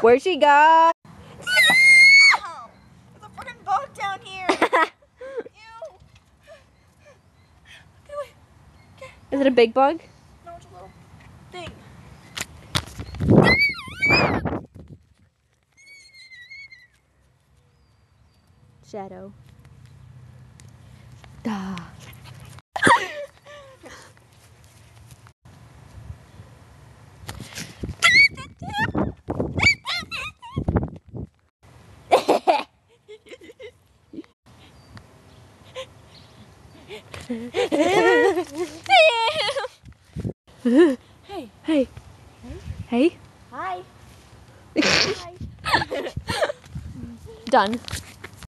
Where'd she go? There's a freaking bug down here. Ew. Get away. Is it a big bug? No, it's a little thing. Shadow. Duh. Hey. Hey. Hey. Hi. Done.